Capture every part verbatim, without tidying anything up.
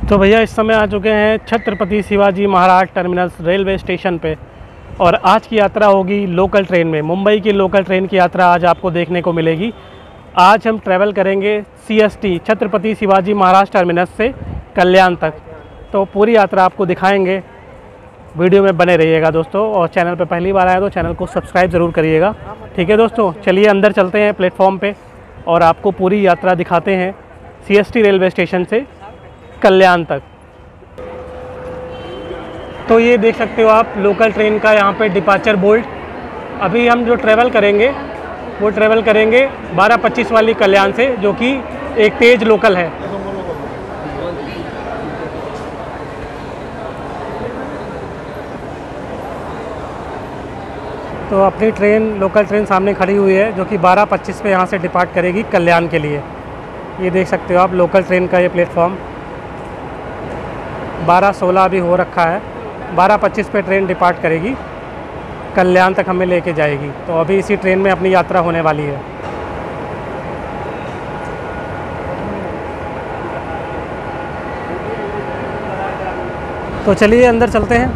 तो भैया इस समय आ चुके हैं Chhatrapati Shivaji Maharaj terminus railway station पे और आज की यात्रा होगी लोकल ट्रेन में। मुंबई की लोकल ट्रेन की यात्रा आज आपको देखने को मिलेगी। आज हम ट्रैवल करेंगे सीएसटी छत्रपति शिवाजी महाराज टर्मिनस से कल्याण तक। तो पूरी यात्रा आपको दिखाएंगे, वीडियो में बने रहिएगा दोस्तों। और चैनल पे पहली बार आए तो चैनल को सब्सक्राइब ज़रूर करिएगा। ठीक है दोस्तों, चलिए अंदर चलते हैं प्लेटफॉर्म पे और आपको पूरी यात्रा दिखाते हैं सीएसटी रेलवे स्टेशन से कल्याण तक। तो ये देख सकते हो आप लोकल ट्रेन का यहाँ पे डिपार्चर बोर्ड। अभी हम जो ट्रैवल करेंगे वो ट्रैवल करेंगे बारह पच्चीस वाली कल्याण से, जो कि एक तेज़ लोकल है। तो अपनी ट्रेन लोकल ट्रेन सामने खड़ी हुई है, जो कि बारह पच्चीस पे यहाँ से डिपार्ट करेगी कल्याण के लिए। ये देख सकते हो आप लोकल ट्रेन का ये प्लेटफॉर्म। बारह सोलह अभी हो रखा है, बारह पच्चीस पे ट्रेन डिपार्ट करेगी, कल्याण तक हमें लेके जाएगी। तो अभी इसी ट्रेन में अपनी यात्रा होने वाली है। तो चलिए अंदर चलते हैं।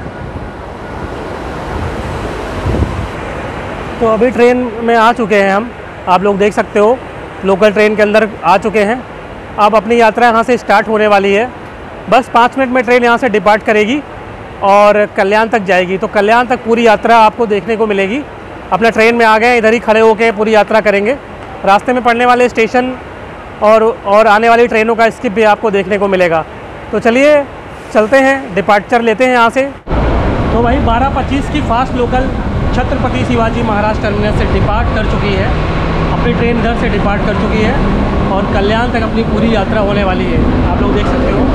तो अभी ट्रेन में आ चुके हैं हम, आप लोग देख सकते हो लोकल ट्रेन के अंदर आ चुके हैं। अब अपनी यात्रा यहाँ से स्टार्ट होने वाली है। बस पाँच मिनट में ट्रेन यहाँ से डिपार्ट करेगी और कल्याण तक जाएगी। तो कल्याण तक पूरी यात्रा आपको देखने को मिलेगी। अपना ट्रेन में आ गए, इधर ही खड़े होकर पूरी यात्रा करेंगे। रास्ते में पड़ने वाले स्टेशन और और आने वाली ट्रेनों का स्किप भी आपको देखने को मिलेगा। तो चलिए चलते हैं, डिपार्चर लेते हैं यहाँ से। तो भाई बारह पच्चीस की fast local Chhatrapati Shivaji Maharaj terminus से डिपार्ट कर चुकी है। अपनी ट्रेन इधर से डिपार्ट कर चुकी है और कल्याण तक अपनी पूरी यात्रा होने वाली है। आप लोग देख सकते हो।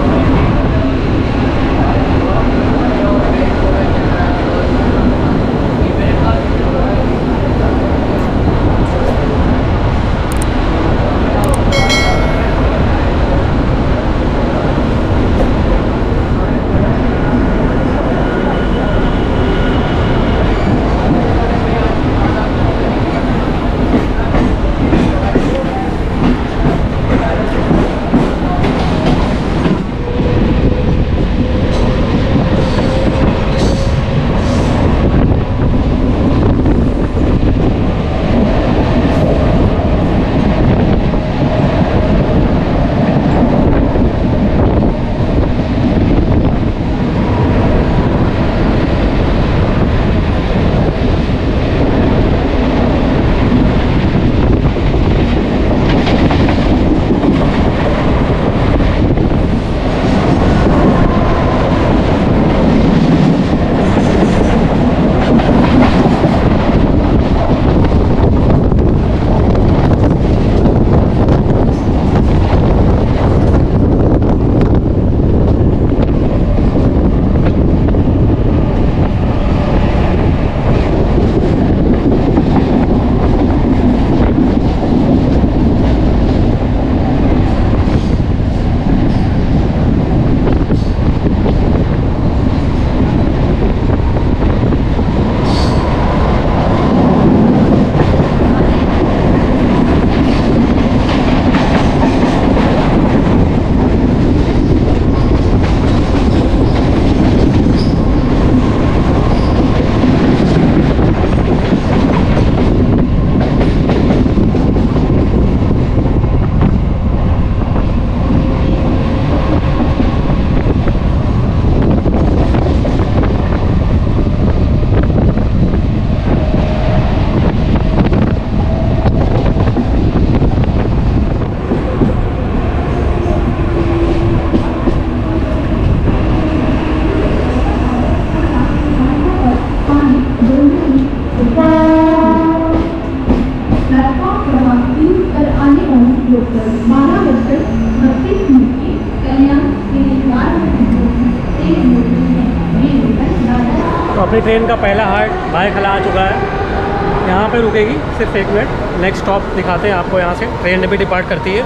तो अपनी ट्रेन का पहला हार्ट भायखला आ चुका है। यहाँ पे रुकेगी सिर्फ एक मिनट। नेक्स्ट स्टॉप दिखाते हैं आपको। यहाँ से ट्रेन भी डिपार्ट करती है।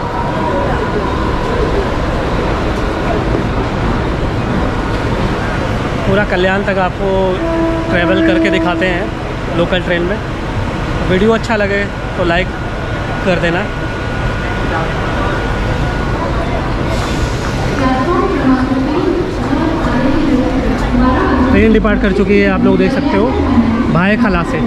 पूरा कल्याण तक आपको ट्रैवल करके दिखाते हैं लोकल ट्रेन में। वीडियो अच्छा लगे तो लाइक कर देना। ट्रेन डिपार्ट कर चुकी है, आप लोग देख सकते हो, भाई खला से।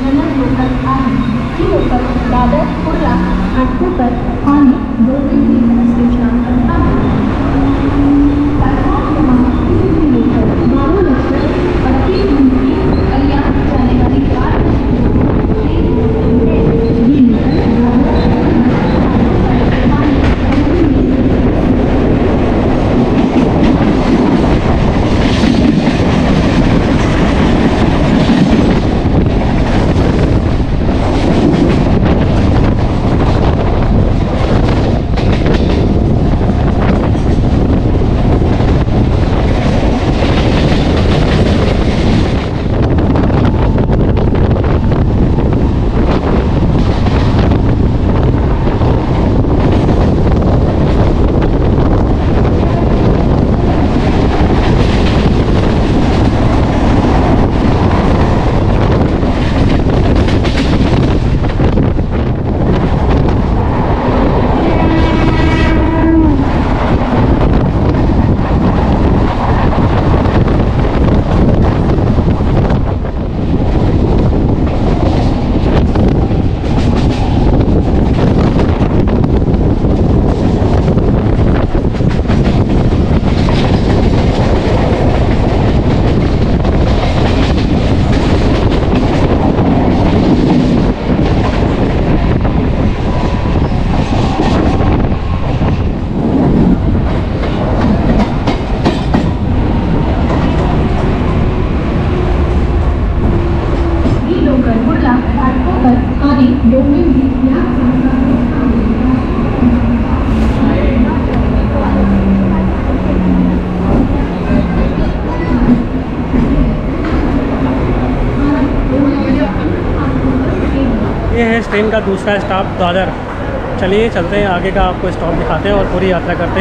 ये है ट्रेन का दूसरा स्टॉप दादर। चलिए चलते हैं, आगे का आपको स्टॉप दिखाते हैं और पूरी यात्रा करते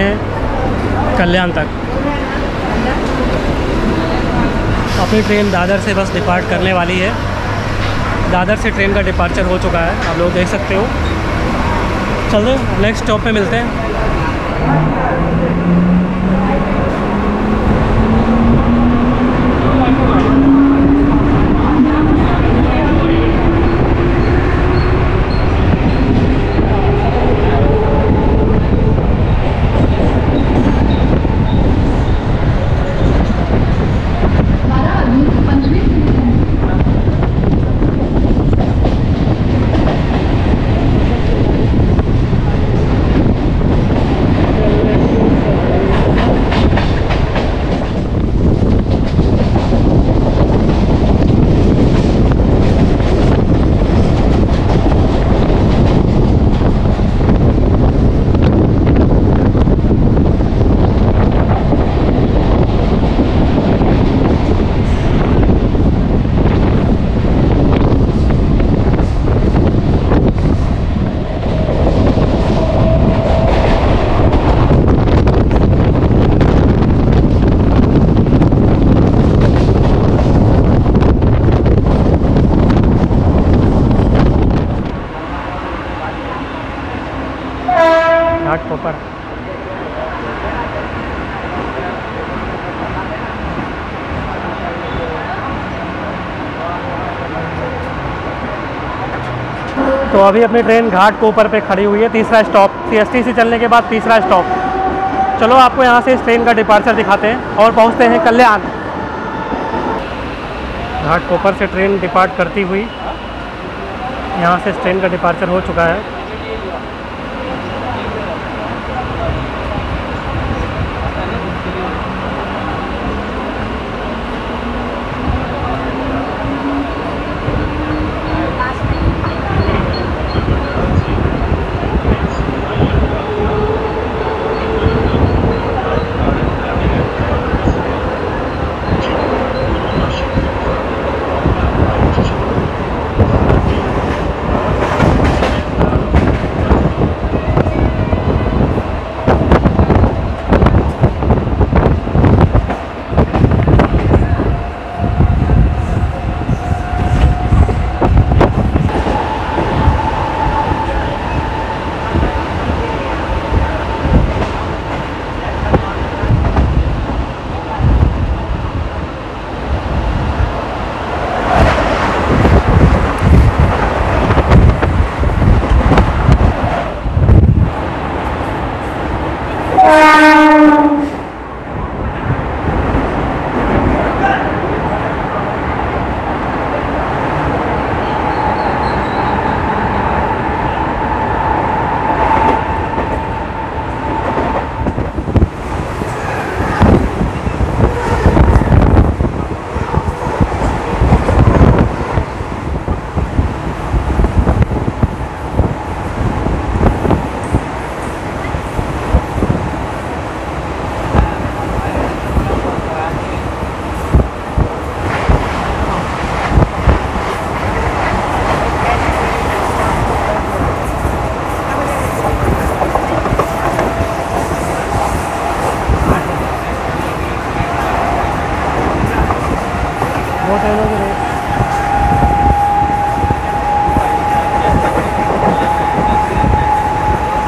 हैं कल्याण तक। अपनी ट्रेन दादर से बस डिपार्ट करने वाली है। दादर से ट्रेन का डिपार्चर हो चुका है, आप लोग देख सकते हो। चलते नेक्स्ट स्टॉप पे मिलते हैं। घाटकोपर। तो अभी अपनी ट्रेन घाटकोपर पे खड़ी हुई है, तीसरा स्टॉप सीएसटी से चलने के बाद तीसरा स्टॉप। चलो आपको यहाँ से इस ट्रेन का डिपार्चर दिखाते हैं और पहुँचते हैं कल्याण। घाटकोपर से ट्रेन डिपार्ट करती हुई यहाँ से इस ट्रेन का डिपार्चर हो चुका है।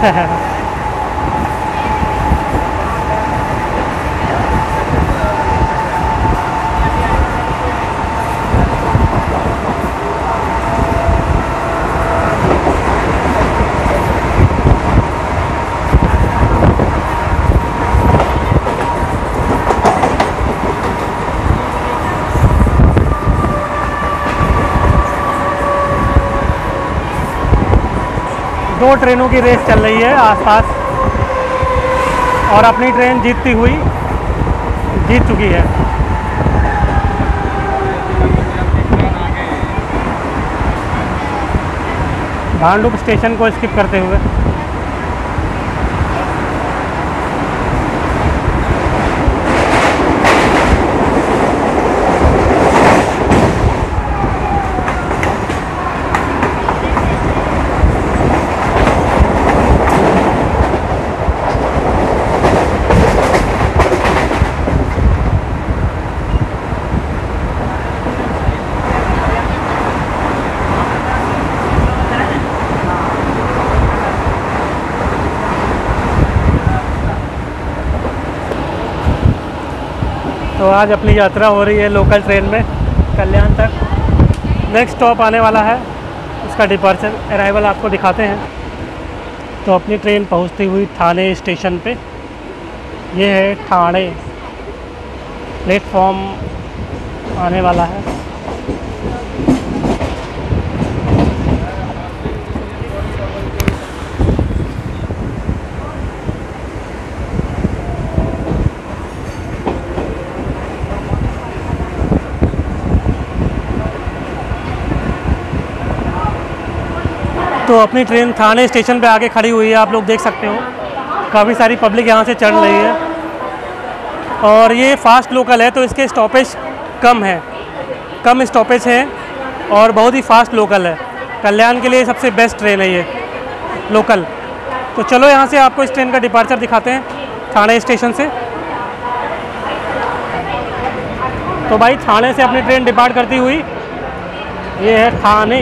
दो ट्रेनों की रेस चल रही है आसपास, और अपनी ट्रेन जीतती हुई जीत चुकी है। भांडुप स्टेशन को स्किप करते हुए तो आज अपनी यात्रा हो रही है लोकल ट्रेन में कल्याण तक। नेक्स्ट स्टॉप आने वाला है, उसका डिपार्चर अराइवल आपको दिखाते हैं। तो अपनी ट्रेन पहुंचती हुई ठाणे स्टेशन पे, ये है ठाणे प्लेटफॉर्म आने वाला है। तो अपनी ट्रेन ठाणे स्टेशन पे आके खड़ी हुई है, आप लोग देख सकते हो। काफ़ी सारी पब्लिक यहाँ से चढ़ रही है, और ये फास्ट लोकल है तो इसके स्टॉपेज कम है, कम स्टॉपेज हैं और बहुत ही फास्ट लोकल है। कल्याण के लिए सबसे बेस्ट ट्रेन है ये लोकल। तो चलो यहाँ से आपको इस ट्रेन का डिपार्चर दिखाते हैं ठाणे स्टेशन से। तो भाई ठाणे से अपनी ट्रेन डिपार्ट करती हुई ये है ठाणे।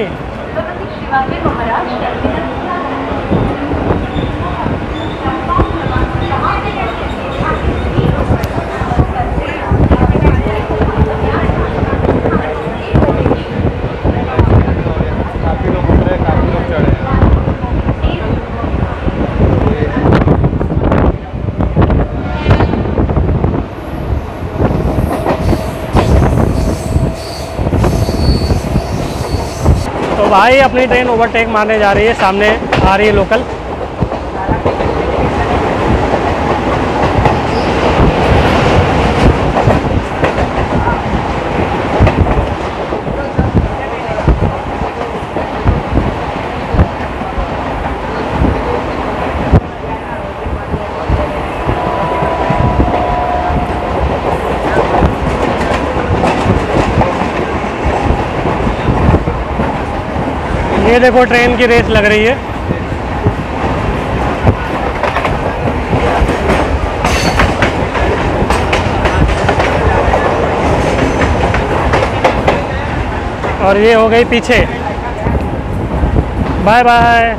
तो भाई अपनी ट्रेन ओवरटेक मारने जा रही है, सामने आ रही है लोकल। ये देखो ट्रेन की रेस लग रही है। और ये हो गई पीछे। Bye bye.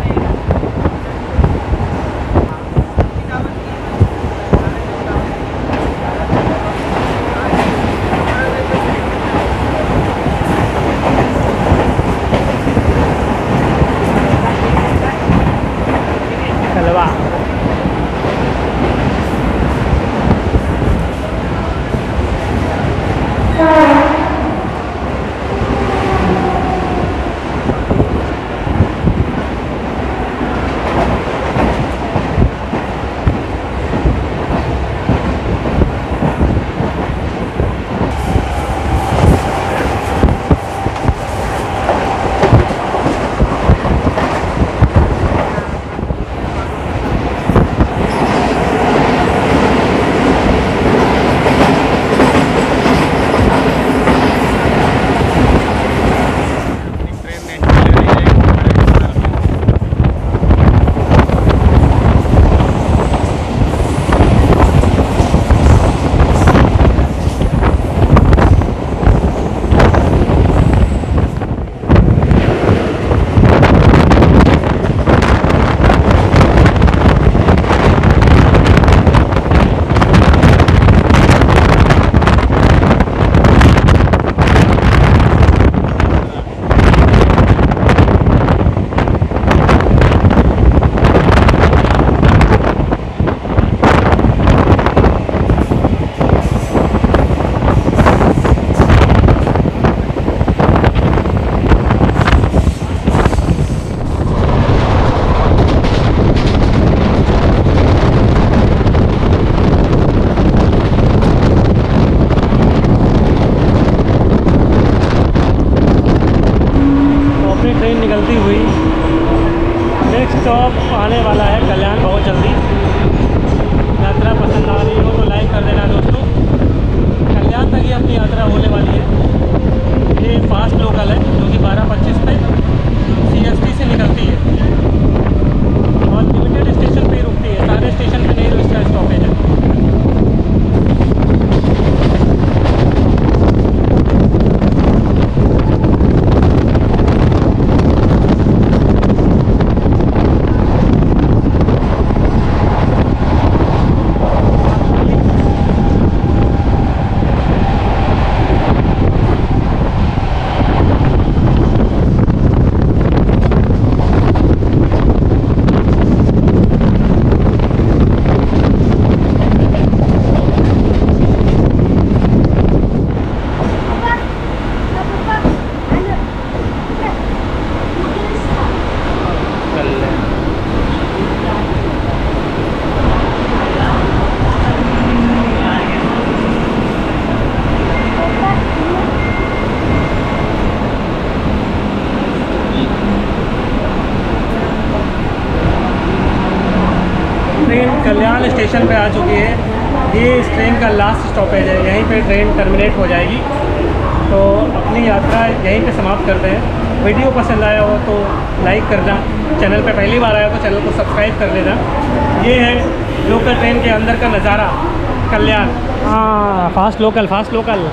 Train Kalyan station पे आ चुकी है। ये इस ट्रेन का लास्ट स्टॉपेज है, यहीं पे ट्रेन टर्मिनेट हो जाएगी। तो अपनी यात्रा यहीं पे समाप्त करते हैं। वीडियो पसंद आया हो तो लाइक करना, चैनल पे पहली बार आया तो चैनल को सब्सक्राइब कर लेना। ये है लोकल ट्रेन के अंदर का नज़ारा कल्याण। हाँ, फास्ट लोकल फास्ट लोकल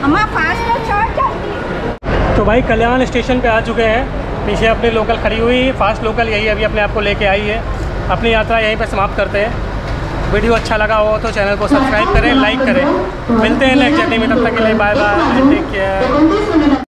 तो भाई कल्याण स्टेशन पे आ चुके हैं। पीछे अपनी लोकल खड़ी हुई, फास्ट लोकल यही अभी अपने आप को लेके आई है। अपनी यात्रा यहीं पे समाप्त करते हैं। वीडियो अच्छा लगा हो तो चैनल को सब्सक्राइब करें, लाइक करें। मिलते हैं नेक्स्ट जर्नी में, तब तक के लिए बाय बाय, टेक केयर।